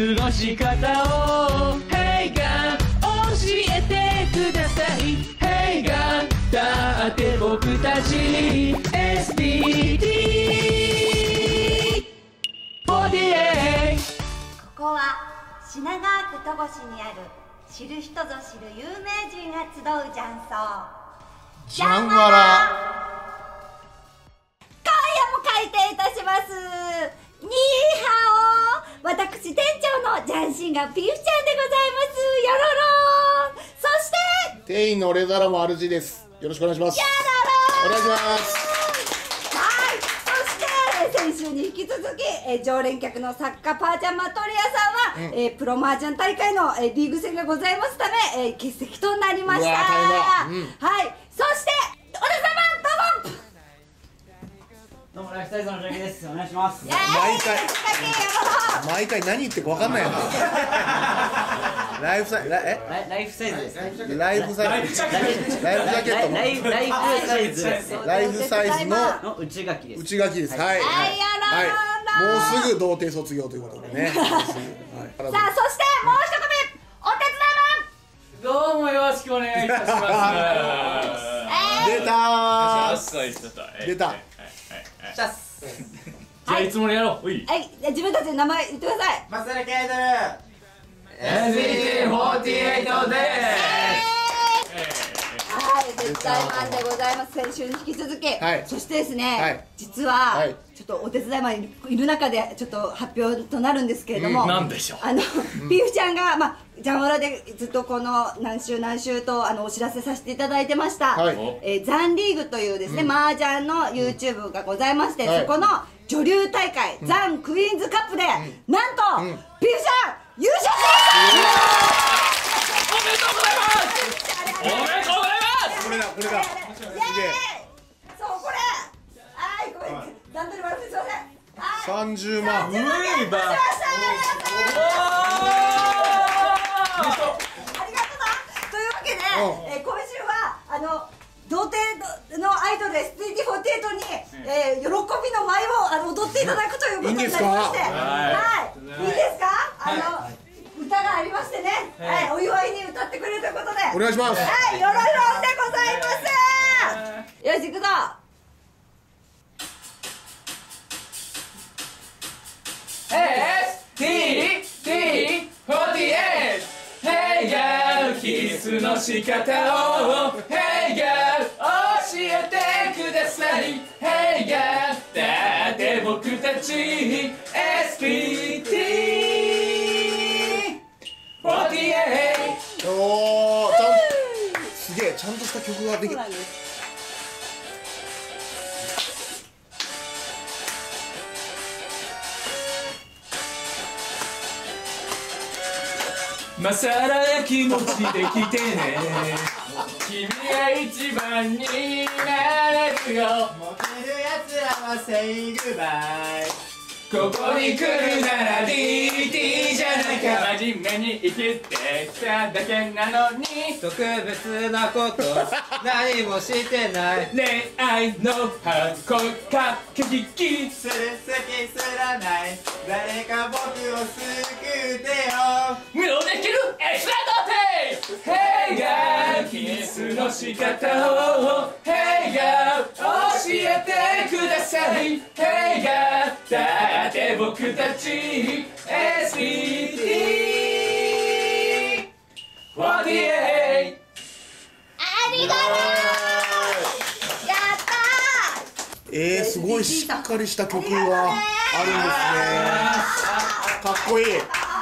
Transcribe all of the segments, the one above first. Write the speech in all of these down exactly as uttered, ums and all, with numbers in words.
スの仕方を Hey が教えてください Hey がだって僕たち エスピーティーフォーティエイトここは品川区戸越にある知る人ぞ知る有名人が集う雀荘ジャンワラ。 今夜も開店いたします。ニーハオ、私店長のジャンシンガピーフちゃんでございます。よろろー。そして店員のレザラモアルジです。よろしくお願いします。 よろろー。 お願いします。 はい、そして先週に引き続き、えー、常連客の作家パーちゃんマトリアさんは、うん、えー、プロ麻雀大会の、えー、リーグ戦がございますため、えー、欠席となりました。 うわ大変だ、うん、 はい、そして小田様どうも。 どうもライフサイズのジャケです。お願いします。 毎回毎回何言ってるか分かんないよね。ライフサイズえライフサイズです。 ライフサイズライフジャケットのライフサイズです。 ライフサイズの内書きです。 内書きです。はいはい。もうすぐ童貞卒業ということでね。さあそしてもう一組お手伝いマンどうもよろしくお願いいたします。 出たー出た。 シャス。 じゃあいつものやろう。はい、 自分たちの名前言ってください。 マサルケイドルエスピーティーフォーティエイト です。 はい、お手伝いマンでございます。先週に引き続き、そしてですね、実はちょっとお手伝いマンいる中でちょっと発表となるんですけれども、 なんでしょう。 あのピーフちゃんがまあジャンワラでずっとこの何週何週とあのお知らせさせていただいてました、えザンリーグというですね麻雀の ユーチューブ がございまして、そこの女流大会ザンクイーンズカップでなんとピーフちゃん優勝しました。 おめでとうございます。おめでとうございます。 これだこれだ。 すげえ。そうこれ。はい、ごめん。段取り悪くてすいません。 三十万。 ういば。 ありがとうな。というわけで、え今週はあの童貞のアイドル エスピーティーフォーティエイト に、え喜びの舞をあの踊っていただくということになりまして、はい、いいですか？あの歌がありましてね、はい、お祝いに歌ってくれるということで、 お願いします。 はい、よろよろでございます。よし行くぞ。 エスピーティーフォーティエイト Hey girl キスの仕方を Hey girl 教えてください Hey girl だって僕たち エスピーティーフォーティエイトおーちゃんすげえちゃんとした曲ができる。 まさらな気持ちで来てね君が一番になれるよモテるやつらは Say goodbye ここに来るなら ディーティー じゃないか真面目に生きてきただけなのに特別なこと何もしてない恋愛のハードかけ引きする好きすらない誰か僕を救ってよ無料できるエクストラドテイ Hey girl キスの仕方を Hey girl 教えてください Hey girl だって僕たち エスピーティーフォーティエイトありがとう。やったー。 えー、すごいしっかりした曲があるんですね。かっこいい。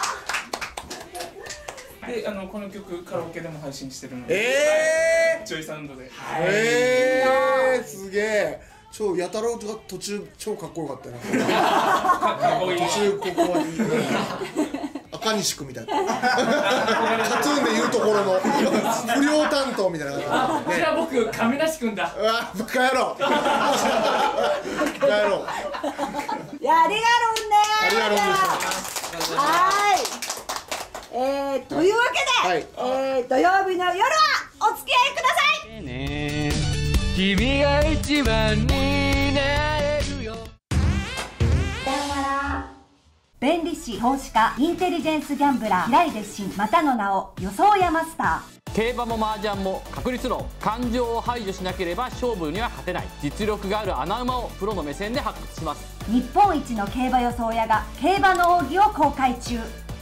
で、あのこの曲カラオケでも配信してるので、 えー、 ジョイサウンドで。 えー、すげえ。超やたらが途中超かっこよかったよな。途中ここは赤西君みたいな。カトゥーンで言うところの不良担当みたいな感じ。 じゃあ僕亀梨君だ。 うわバカ野郎。バカ野郎。 いやありがとうね。 ありがとうございます。 はい。えー、というわけで、はい、えー、土曜日の夜はお付き合いください。 ね、君が一番になれるよ。 便利士、投資家、インテリジェンスギャンブラー、平井デッシン、またの名を予想屋マスター。 競馬も麻雀も確率論、感情を排除しなければ勝負には勝てない。実力がある穴馬をプロの目線で発掘します。 日本一の競馬予想屋が競馬の奥義を公開中。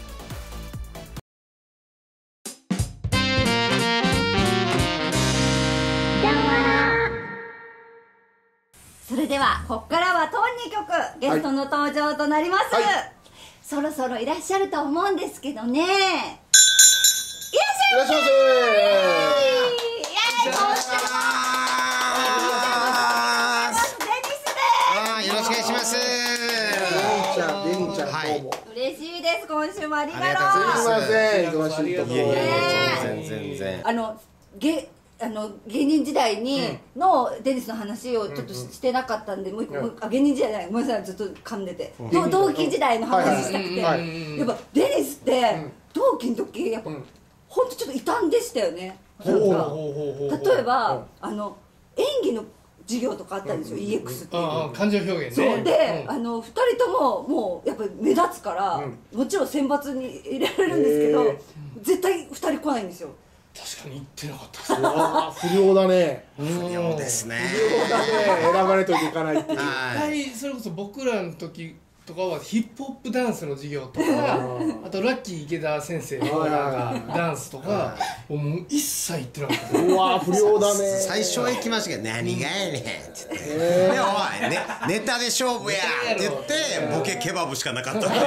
それではここからは当に曲ゲストの登場となります、はい、そろそろいらっしゃると思うんですけどね。いらっしゃいませー。イエーイ、こんにちは。 よろしくお願いします。 デニちゃん、 はい、 嬉しいです。今週もありがとう。 すみません、忙しいところ。 全然全然。 あのゲあの芸人時代にのデニスの話をちょっとしてなかったんで、もう一個、あ、芸人時代じゃない、ごめんなさい、ずっと噛んでて、同期時代の話したくて、やっぱデニスって同期の時やっぱほんとちょっと異端でしたよね。なんか例えばあの演技の授業とかあったんですよ、 イーエックス っていう感情表現ね。 そうで、あのふたりとももうやっぱり目立つから、もちろん選抜に入れられるんですけど、絶対ふたり来ないんですよ。 確かに言ってなかったです。 不良だね。 不良ですね。 不良だね。選ばれといけいかないっていう。 一回それこそ僕らの時とかはヒップホップダンスの授業とか、あとラッキー池田先生のなんかダンスとかもう一切言ってなかった。 うわ不良だね。 最初は行きましたけど、何がやねんって言って、でおいね、ネタで勝負やって言ってボケケバブしかなかったっていう、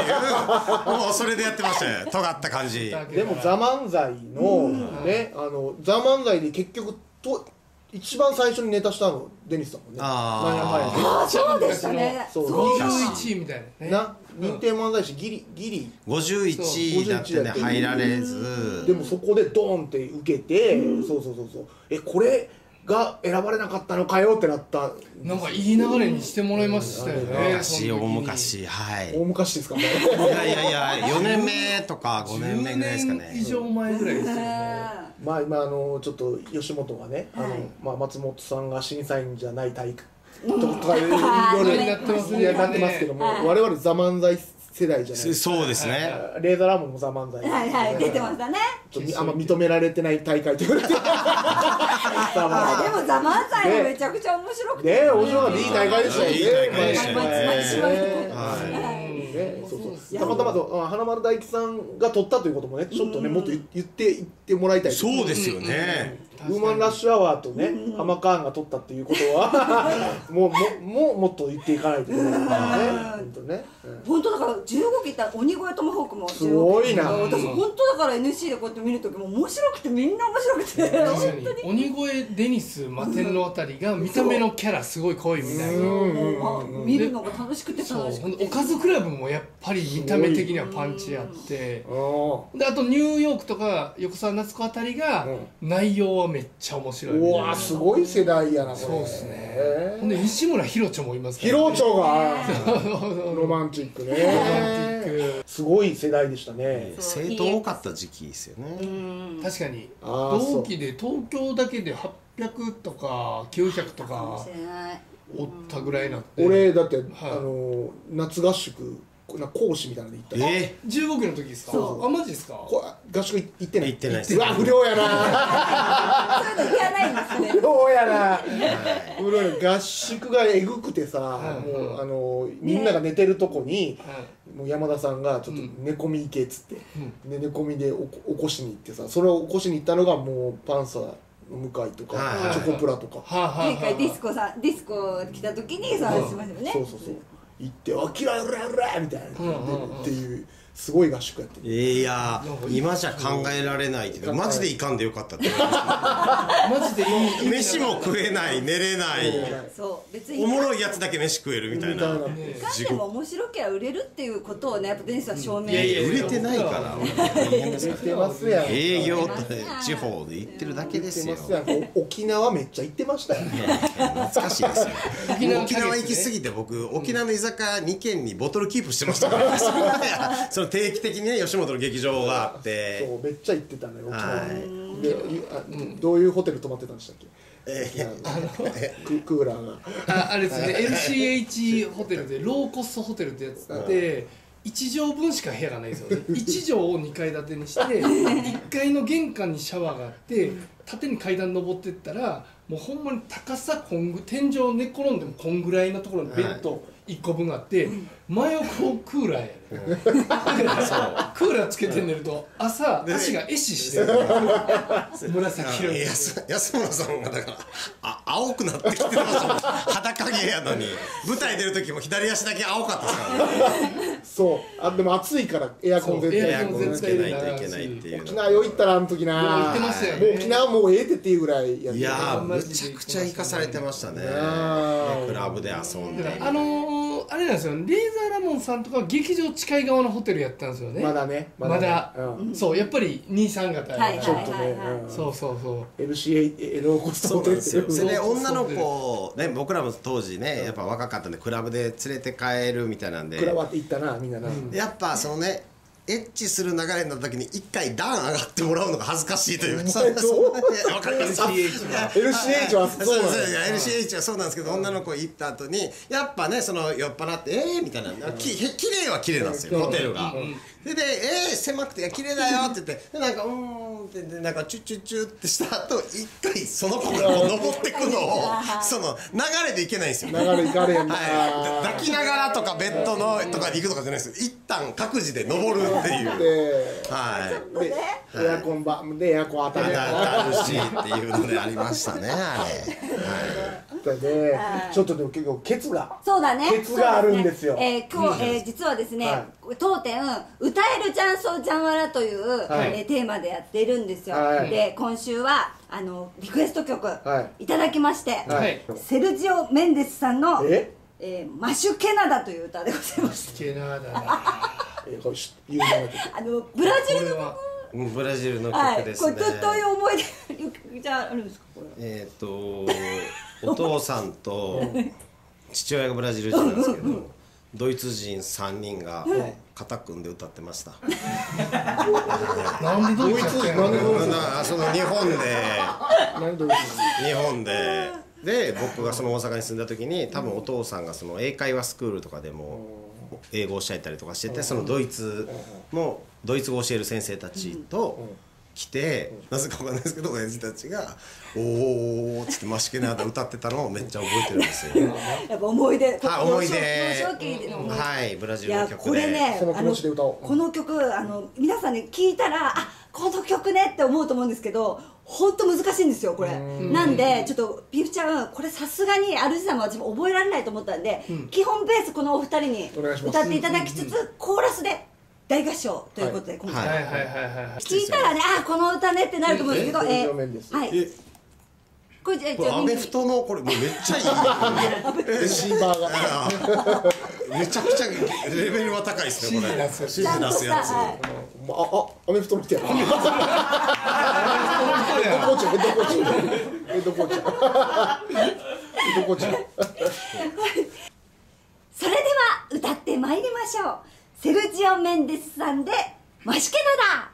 もうそれでやってましたね、尖った感じ。 でも「ザ漫才のね、あの「ザ漫才で結局と一番最初にネタしたのデニスだもんね。 あ何年前に。 ああ、そうでしたね。 そうにじゅういちいみたいなね。 な認定漫才師ギリギリごじゅういちいだってね、入られず。 でもそこでドーンって受けて、そうそうそうそう、えこれが選ばれなかったのかよってなった。 なんかいい流れにしてもらいましたよね。 昔、大昔、はい。 大昔ですかね。 いやいやいや、よねんめとかごねんめぐらいですかね。 じゅうねん以上前ぐらいですよね。 まあ今あのちょっと吉本がね、あのまあ松本さんが審査員じゃない大会とかいろいろなってますね。なってますけども、我々ザ漫才世代じゃないですか。 そうですね。 レーザーラモンもザ漫才。 はいはい、出てましたね。 あんま認められてない大会というか。でもザ漫才もめちゃくちゃ面白くて。 ね、面白かった、いい大会でしたよね。 いい大会でしたね。ね、そうそう。たまたまと華丸大吉さんが取ったということもね、ちょっとね、もっと言って言ってもらいたい。 そうですよね。 ウーマンラッシュアワーとね、ハマカーンが取ったっていうことは、もうもももっと言っていかないといけないからね。本当ね。 本当だからじゅうごきいったら鬼越トマホークもすごいな。 私本当だから エヌシー でこうやって見るときも面白くてみんな面白くて。 確かに鬼越デニスマテンのあたりが見た目のキャラすごい濃いみたいな。 見るのが楽しくて楽しくて。 おかずクラブもやっぱり見た目的にはパンチあって、であとニューヨークとか横澤夏子あたりが内容はめっちゃ面白い。 うわすごい世代やな。 そうですね。ほんで西村ヒロチョもいますからヒロチョがロマンチックね。すごい世代でしたね。 生徒多かった時期ですよね。 確かに同期で東京だけではっぴゃくとかきゅうひゃくとかおったぐらいなって。 俺だってあの夏合宿な講師みたいなので行った。 えじゅうごきの時ですか。あマジですか。 合宿行ってない。 行ってないです。 うわ不良やな。 そういうのいらないんですね。 不良やな。不良や。合宿がえぐくてさ、もうあのみんなが寝てるとこにもう山田さんがちょっと寝込み行けっつってで寝込みで起こしに行ってさ、それを起こしに行ったのがもうパンサー向井とかチョコプラとか。 前回ディスコさんディスコ来た時にそう話しましたよね。 そうそうそう。行って「あきらうらうら」みたいなっていうすごい合宿やってる。 いや今じゃ考えられないけどマジでいかんでよかったってマジでいい。 飯も食えない寝れないそう別におもろいやつだけ飯食えるみたいな。 いかんでも面白ければ売れるっていうことをねやっぱデニスは証明。 いやいや売れてないから売れてますやん。 営業って地方で行ってるだけですよ。 沖縄めっちゃ行ってましたよ。 懐かしいですよ。沖縄行き過ぎて僕沖縄の居酒屋にけんにボトルキープしてましたからその定期的にね吉本の劇場があって。 そうめっちゃ行ってたね沖縄に。でどういうホテル泊まってたんでしたっけ。クーラーがああれですね エルシーエイチ ホテルでローコストホテルってやつでいち畳分しか部屋がないんですよね。いち畳をにかい建てにしていっかいの玄関にシャワーがあって縦に階段登ってったらもうほんまに高さこんぐ天井寝転んでもこんぐらいのところにベッドいっこぶんあって真横クーラーやねクーラーつけて寝ると朝足が壊死してる紫色に安安村さんがだからあ青くなってきてましたもん裸毛やのに舞台出る時も左足だけ青かったですからねそうあでも暑いからエアコン絶対エアコンつけないといけないっていう沖縄よ行ったらあの時な言ってましたよねもう沖縄もうええってっていうぐらいやっていやーめちゃくちゃ生かされてましたねクラブで遊んであのー、あれなんですよレーザーラモンさんとかは劇場近い側のホテルやったんですよねまだねまだ、まだうん、 そうやっぱり兄さん方はいちょっとね、 はいはいはいうんそうそうそうエルシーエイ エローコストホテルっていうそれで女の子ね僕らも当時ねやっぱ若かったんでクラブで連れて帰るみたいなんでクラブって行ったなみんなな、 やっぱそのねエッチする流れになった時に一回段上がってもらうのが恥ずかしいというかそんなそんなわかりますエルシーエイチ はエルシーエイチ はそうそうなのそういや エルシーエイチ はそうなんですけど女の子行った後にやっぱねその酔っ払ってえーみたいなききれいは綺麗なんですよホテルがででえー狭くて綺麗だよって言ってでなんかうーんってでなんかチュッチュッチュってした後一回その子がこう登ってくのをその流れでいけないんですよ流れ行かれへんな、 はい、抱きながらとかベッドのとかに行くとかじゃないです一旦各自で登るっていうではいでエアコンばでエアコン当たるあるしっていうのでありましたねあれ、はい、 でちょっとでも結構ケツがそうだねケツがあるんですよそうねえー今日、えー実はですね、 は当店歌えるジャンソージャンワラという、 はいえーテーマでやっているんですよ、 はいで今週はあのリクエスト曲、 はいいただきまして、 はいセルジオ・メンデスさんのえ 「えーマシュケナダ」という歌でございますケナダなえこれし有名な曲あのブラジルのこれはうんブラジルのはい曲ですね、 これずっという思い出じゃああるんですかこれえっ、とお父さんと父親がブラジル人なんですけどドイツ人さんにんが肩組んで歌ってましたなんでドイツやってんのなんでドイツなその日本で何度言う日本でで僕がその大阪に住んだ時に多分お父さんがその英会話スクールとかでも英語を教えたりとかしててそのドイツのドイツ語を教える先生たちと来てなぜかわかんないですけど親父たちが「おー」っつってマシュケナーダ歌ってたのをめっちゃ覚えてるんですよやっぱ思い出はい思い出幼少期の思い出はいブラジルのいや曲でこれねその気持ちで歌おうあのこの曲あの皆さんね聞いたらあこの曲ねって思うと思うんですけど本当難しいんですよこれなんでちょっとピーフちゃんこれさすがにアルジさんも私も覚えられないと思ったんで、うん、基本ベースこのお二人にお願いします歌っていただきつつ、うんうんうん、コーラスで大合唱ということで、はい、今回、 はいはいはいはい聞いたらねあこの歌ねってなると思うんですけどえー、はいこれじゃこれアメフトのこれもうめっちゃいいレシーバーがめちゃくちゃレベルは高いですねこれ指示出すやつああアメフトの人やヘッドコーチヘッドコーチヘッドコーチヘッドコーチそれでは歌ってまいりましょうセルジオ・メンデスさんで「マシュケナダ」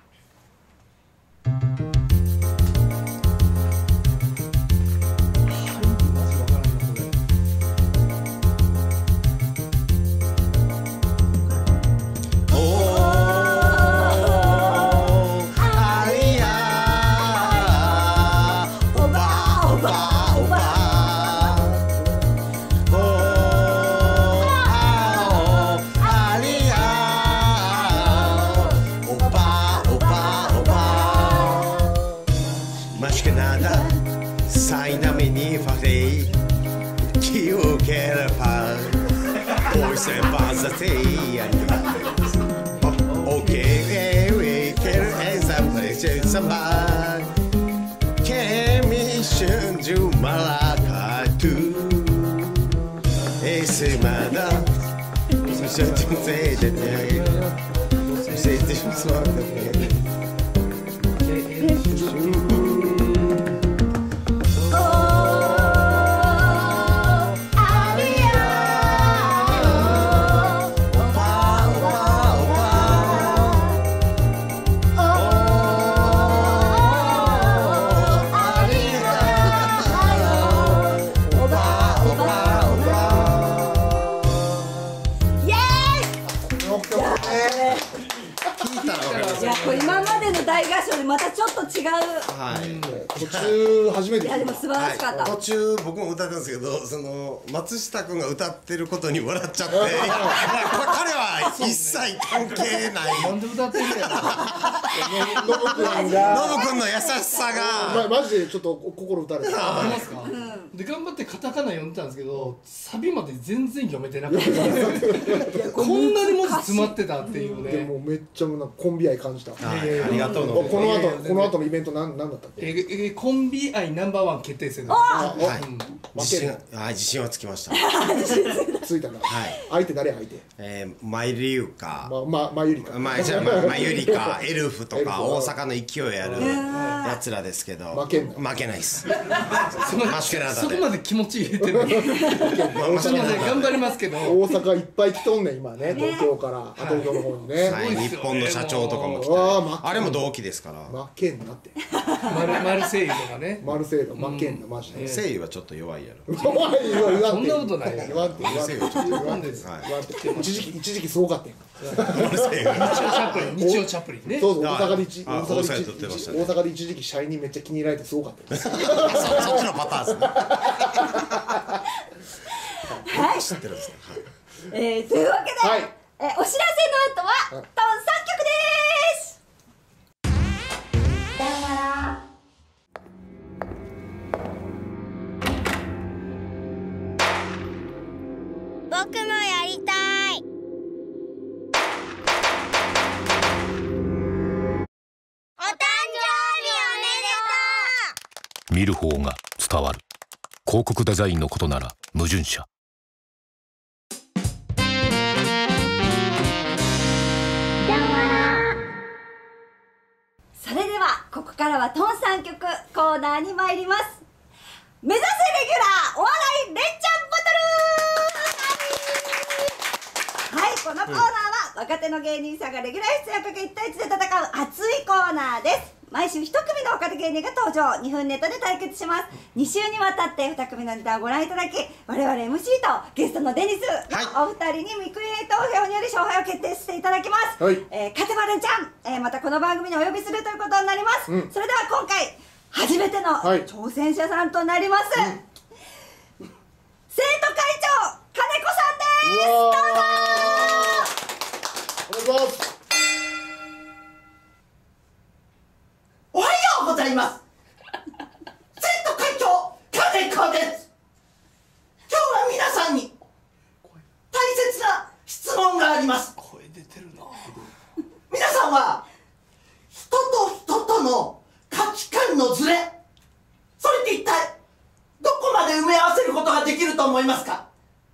曲ね。 聞いたら分かります。 いやこれ今までの大合唱でまたちょっと違う。 はい。 途中初めて。 いやでも素晴らしかった。 途中僕も歌ったんですけど、その松下君が歌ってることに笑っちゃって、彼は一切関係ない。 なんで歌ってんだよ。 ノブ君が。 ノブ君の優しさが。 マジでちょっと心打たれた。 ありますか。で頑張ってカタカナ読んでたんですけど、サビまで全然読めてなかった。こんなに文字詰まってたっていうね。 でもめっちゃコンビ愛感じた。 ありがとうの。 この後この後のイベントなんなんだったっけ？ えコンビ愛ナンバーワン決定戦です。 はい。自信あ自信はつきました。 ついたな。 はい。 相手誰相手？ えーマイリュウか。 まままゆりか。 まじゃまゆりかエルフとか大阪の勢いあるやつらですけど。 負けん負けないです。 そこまで気持ち入れてる。すみません頑張りますけど。 大阪いっぱい来とんねん今ね、東京から東京の方にね。 日本の社長とかも来て、あれも同期ですから。 負けんなって。 マルセイユとかね。 マルセイユ負けんなマジで。 セイユはちょっと弱いやろ。 弱い言わんて。 そんなことない。 言わんて言わんて言わんて。一時期一時期すごかったん。 マルセイユ。 日曜チャップリン日曜チャップリンね。 そうそう大阪で一大大阪で一時期社員にめっちゃ気に入られてすごかった。 そっちのパターンですね。 はい。 知ってるんですね。 えー、というわけで、 はい、 えー、お知らせの後は、トンさん曲です。さよなら。 僕もやりたい。お誕生日おめでとう。 見る方が伝わる広告デザインのことなら矛盾者。 それではここからはトンさん曲コーナーに参ります。目指せレギュラーお笑いレンチャンバトル。はい、このコーナーは若手の芸人さんがレギュラー出演をかけいち対いちで戦う熱いコーナーです。毎週いち組の若手芸人が登場、にふんネタで対決します。に週にわたってに組のネタをご覧いただき、我々 エムシー とゲストのデニスのお二人に見くり投票により勝敗を決定していただきます。はい、えー、勝てばレンチャン、えー、またこの番組にお呼びするということになります。うん、それでは今回初めての挑戦者さんとなります、はい、生徒会長金子さんです。どうぞ。 お願いします。 おはようございます。生徒会長金子です。今日は皆さんに大切な質問があります。 声出てるな。 皆さんは人と人との価値観のズレ、それって一体どこまで埋め合わせることができると思いますか？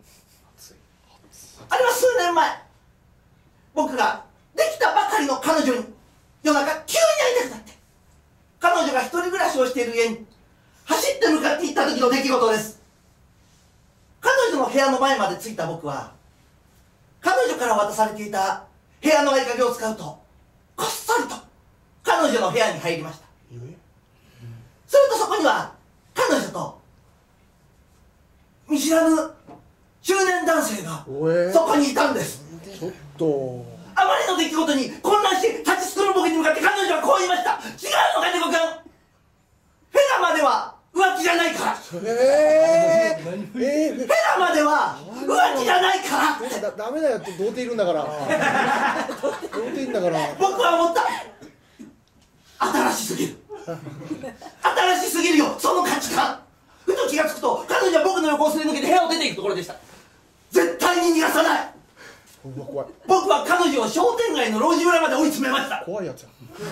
あれは数年前、僕ができたばかりの彼女に夜中急に会いたくなって、彼女が一人暮らしをしている家に走って向かって行った時の出来事です。彼女の部屋の前まで着いた僕は、彼女から渡されていた部屋の合鍵を使うとこっそりと彼女の部屋に入りました。するとそこには彼女と見知らぬ中年男性がそこにいたんです。 ちょっとあまりの出来事に混乱して立ちすくる僕に向かって彼女はこう言いました。違うのか、猫くん。フェラまでは浮気じゃないから。 えー、えー、 フェラまでは浮気じゃないからって。 だダメだよって童貞いるんだから童貞いるんだから。 僕は思った。新しすぎる新しすぎるよ、その価値観。ふと気がつくと彼女は僕の横をすり抜けて部屋を出ていくところでした。絶対に逃がさない。 怖い。 僕は彼女を商店街の路地裏まで追い詰めました。 怖いやつや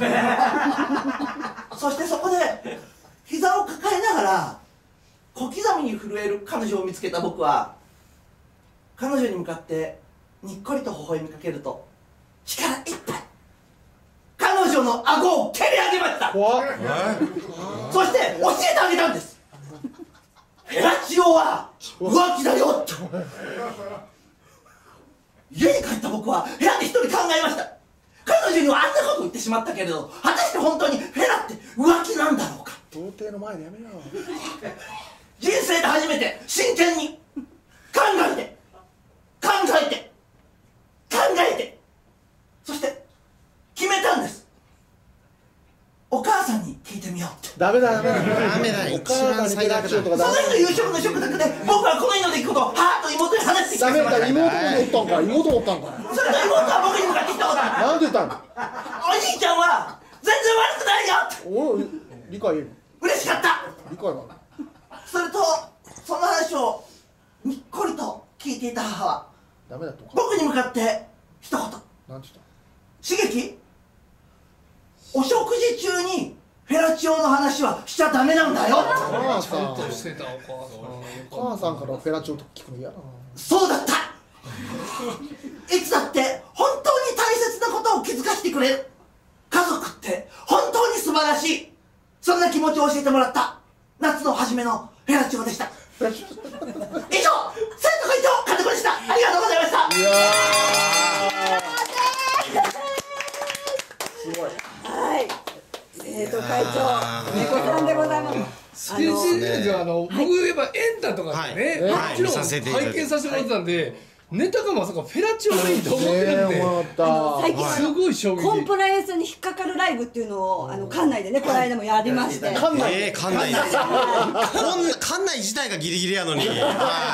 そしてそこで膝を抱えながら小刻みに震える彼女を見つけた僕は、彼女に向かってにっこりと微笑みかけると力いっぱい彼女の顎を蹴り上げました。 怖い。 そして教えてあげたんです。フェラチオは浮気だよって。家に帰った僕は部屋で一人考えました。彼女にはあんなこと言ってしまったけれど、果たして本当にフェラって浮気なんだろうか。 童貞の前でやめろ。 人生で初めて真剣に考えて考えて考えてダメだダメだダメだ、一番最悪だ。 その日の夕食の食卓で僕はこの日の出来事をはーっと妹に話してきダメだ、 ました。 妹もおったんか、妹もおったんか。 それと妹は僕に向かってきたことだ。 なんて言ったん？ お兄ちゃんは全然悪くないよ。 おい、理解嬉しかった。 理解な。 それとその話をにっこりと聞いていた母はダメだとか。 僕に向かって一言。 なんて言った？ 刺激？お食事中にフェラチオの話はしちゃダメなんだよ。 お母さん、 ちゃんとしてたお母さん。 お母さんからフェラチオと聞くの嫌だな。 そうだった。いつだって本当に大切なことを気づかせてくれる家族って本当に素晴らしい、そんな気持ちを教えてもらった夏の初めのフェラチオでした。以上、生徒会長金子でした。ありがとうございました。 いやー、すごい。 はい、生徒会長猫さんでございます。 先生があの僕やっぱエンタとかでね、もちろん拝見させてもらってたんで。ネタがまさかフェラチオメインと思ってるんで、 最近すごい衝撃。 コンプライアンスに引っかかるライブっていうのをあの館内でねこの間もやりまして。 館内ええ館内。館内自体がギリギリやのに。はい。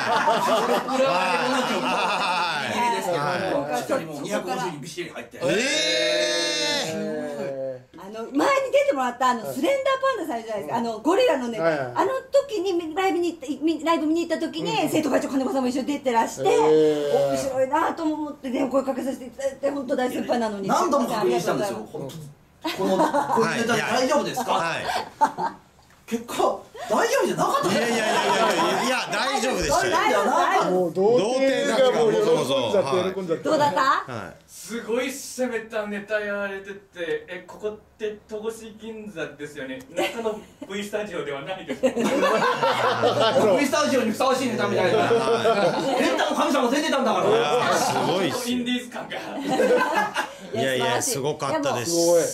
はい。一人もにひゃくごじゅうにびっしり入って。 ええ。 あの前に出てもらったあのスレンダーパンダさんいるじゃないですか、あのゴリラのね、あの時にライブに行ったライブ見に行った時に生徒会長金子さんも一緒に出てらして、面白いなと思ってね声かけさせていただいて、本当大先輩なのに何度も確認したんですよ。このこのネタ大丈夫ですか？はい。結果大丈夫じゃなかった。 いやいやいやいやいや大丈夫でしたよ。 もう童貞がもう喜んじゃって喜んじゃって。 どうだった？ はい。すごい攻めたネタやられてて、えここって戸越銀座ですよね。中の V スタジオではないです。V スタジオにふさわしいネタみたいな。エンタの神様出てたんだから。 すごい。 インディーズ感が。 いやいやすごかったです。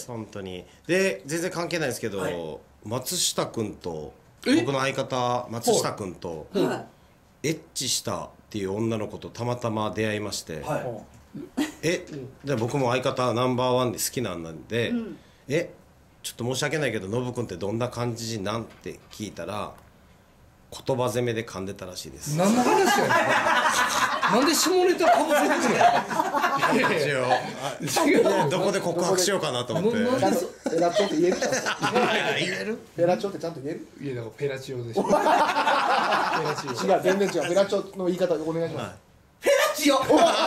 本当に。で全然関係ないですけど。松下君と僕の相方松下君とエッチしたっていう女の子とたまたま出会いまして、えで僕も相方ナンバーワンで好きなんで、えちょっと申し訳ないけどノブ君ってどんな感じなんて聞いたら言葉攻めで噛んでたらしいです。 何の話やねん。なんで下ネタかぶせてくるの？どこで告白しようかなと思って。 ちゃんとフェラチオって言える？ 言える？ フェラチオってちゃんと言える？ いやだからフェラチオでしょ。違う全然違う。フェラチオの言い方お願いします。 フェラチオ。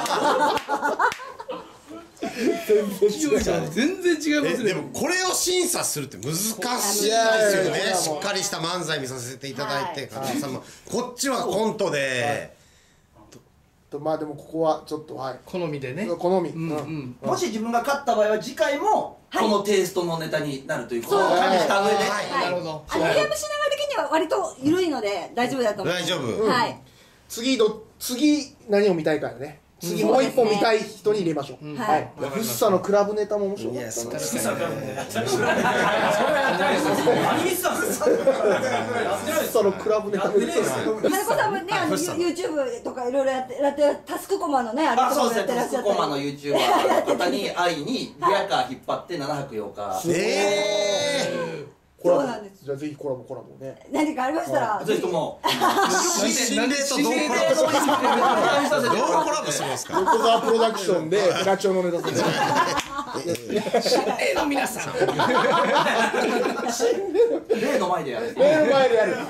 全然違いますね。 でもこれを審査するって難しいですよね。しっかりした漫才見させていただいて、金子さんもこっちはコントで。 まあでもここはちょっとはい好みでね。 好み。 もし自分が勝った場合は次回もこのテイストのネタになるということを加味した上で。 なるほど。 あのゲームしながら的には割と緩いので大丈夫だと思います。 大丈夫。 はい。 次ど次何を見たいかね。次もう一本見たい人に入れましょう。はい。フッサのクラブネタも面白かった。フッサのクラブネタ。フッサのクラブネタ。 金子さんもね、あの YouTube とかいろいろやってやってタスクコマのねあれとかもやってらっしゃったり。 タスクコマの YouTuber の方に会いにリヤカー引っ張ってななはくようか。 ええ。 そうなんです。じゃあぜひコラボコラボね。 何かありましたら。 ぜひとも。 心霊とどうコラボするんですか。どうコラボするんですか。 横澤プロダクションでフェラチオのネタする。 心霊の皆さん。 霊の前でやる。 霊の前でやる。というわけで生徒会長金子さんでした。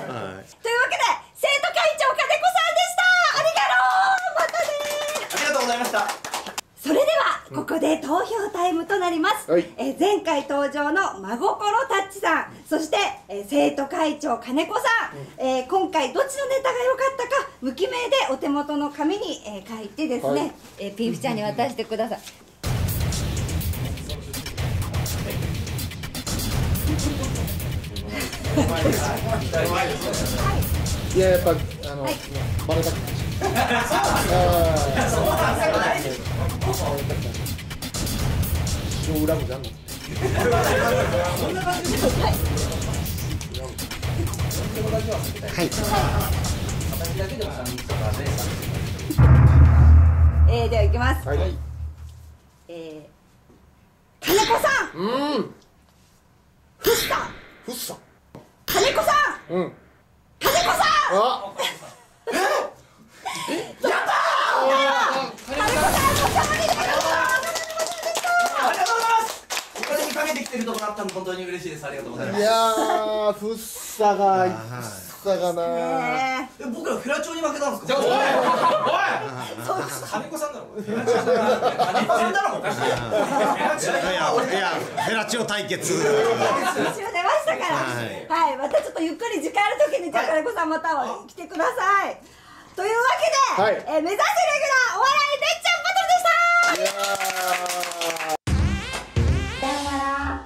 ありがとう。またね。 ありがとうございました。 それではここで投票タイムとなります、はい、えー前回登場の真心タッチさん、そして、えー、生徒会長金子さん、うんえー、今回どっちのネタが良かったか無記名でお手元の紙に、えー、書いてですね、はいえー、ピーフちゃんに渡してください。 いややっぱあの、はい、バレたくないし。ああ、そうなんですよ。一生恨むじゃんの。そんな感じで。はい。はい。 えー、ではいきます。はい。えー、金子さん。 うん。 フッサ。 フッサ。 うん。 金子さん。 あ。 え？やったー。金子さん、お茶割りで。ありがとうございます。お金にかけてきてるところあったの本当に嬉しいです。ありがとうございます。 いやー、ふっさが、ふっさがなー。 え、僕らフェラチオに負けたんですか。 おいおい。 金子さんだろ。金子さんだろ。 いやいやフェラチオ対決。 一応出ましたから。はい、またちょっとゆっくり時間ある時にじゃあ金子さんまたは来てください。というわけで、え目指せレギュラーお笑いでっちゃんバトルでした。さよなら。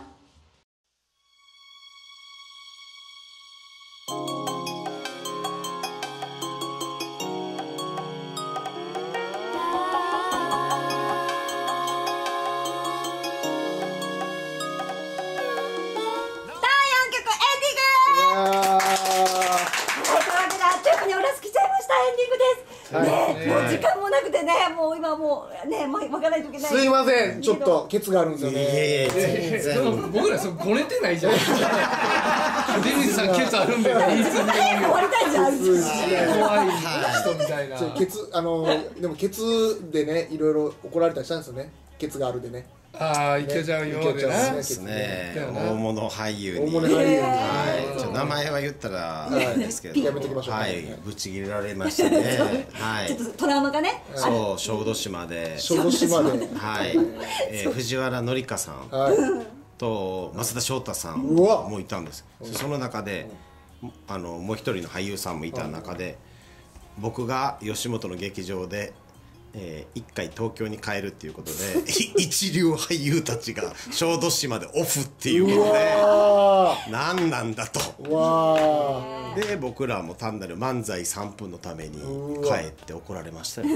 ね、もう時間もなくてね、もう今もうね、まかないといけない。 すいません、ちょっとケツがあるんですよね。 全然。僕らそこごねてないじゃん。デニスさんケツあるんだよ。いいっすね。 終わりたいじゃん。 怖い人みたいな。 ケツあのでもケツでね、いろいろ怒られたりしたんですよね。ケツがあるでね。 ああ、池ちゃんようでな。 ですね。大物俳優に。 大物俳優に。 はい。名前は言ったらですけど。 やめときましょう。 はい。ぶち切れられましたね。はい。 ちょっとトラウマがね。 そう、小豆島で。 小豆島で。 はい。藤原紀香さんと増田翔太さんもいたんです。その中で、あのもう一人の俳優さんもいた中で、僕が吉本の劇場で。えー、一回東京に帰るっていうことで一流俳優たちが小豆島でオフっていうことで何なんだと。で僕らも単なる漫才さんぷんのために帰って怒られましたよ。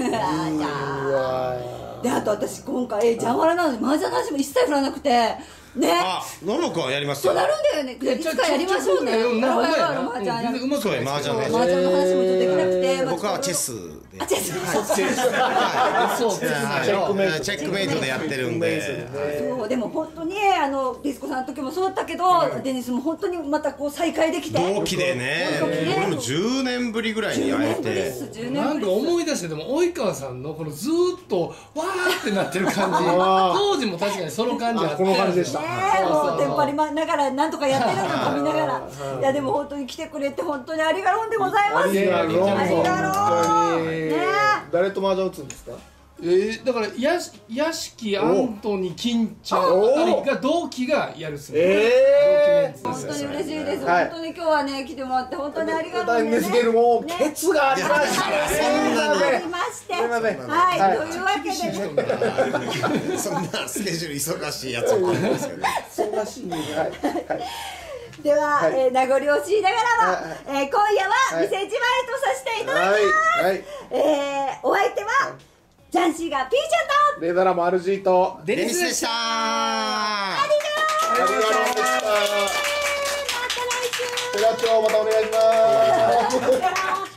であと私今回ジャンワラなのに麻雀の話も一切振らなくてね。 あ、ノブ君はやりますよ。 そうなるんだよね。いつかやりましょうね。 なるほどやな。 うまく麻雀の話もできなくて。 僕はチェスで。 チェス。 そうチェックメイト。チェックメイトでやってるんで。 そうでも本当にあのディスコさんの時もそうだったけど、デニスも本当にまたこう再会できて。 同期でね。俺もじゅうねんぶりぐらいに会えて。 なんか思い出してでも及川さんのこのずーっとわーってなってる感じ。当時も確かにその感じあって。 この感じでした。 もうテンパりながらなんとかやってるのと見ながら、いやでも本当に来てくれて本当にありがとうでございます。ありがとう。ありがとう。ね。 誰と麻雀打つんですか？ えー、だからやし屋敷アントニー金ちゃんあたりが同期がやるっすね。 えー、本当に嬉しいです。本当に今日はね来てもらって本当にありがとうですけどもケツがありました。 ありまして。はいというわけでそんなスケジュール忙しいやつもあるんですけど。 忙しいね。 では、はいえー、名残惜しいながらは、えー、今夜は店じまいとさせていただきます。はいはい、えー、お相手はジャンシーがピーちゃんとレザラも アールジー とデニスでした。 ありがとう。 ありがとうございました。 また来週。 ペラチョまたお願いします。